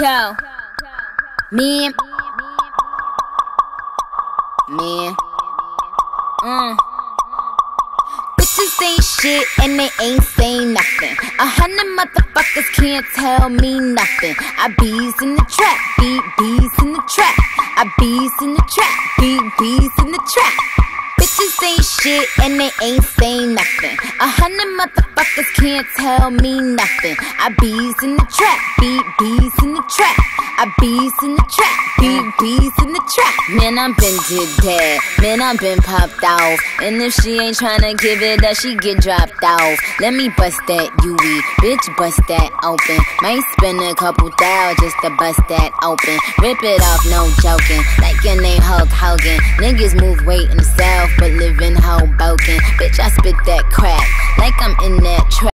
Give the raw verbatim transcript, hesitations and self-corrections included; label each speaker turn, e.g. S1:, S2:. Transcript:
S1: Yo, me, me, mm. Bitches ain't shit and they ain't saying nothing. A hundred motherfuckers can't tell me nothing. I bees in the trap, beat bees in the trap. I bees in the trap, beat bees in the trap. Bitches ain't shit and they ain't saying nothing. A hundred motherfuckers can't tell me nothing. I bees in the trap, beat bees in the trap. I bees in the trap, beat bees in the trap. Man, I'm been did that. Man, I'm been popped off. And if she ain't tryna give it up, she get dropped off. Let me bust that U E, bitch, bust that open. Might spend a couple thou just to bust that open. Rip it off, no joking. Like your name Hulk Hogan. Niggas move weight in the south, but live in Hoboken. Bitch, I spit that crack like I'm in that trap.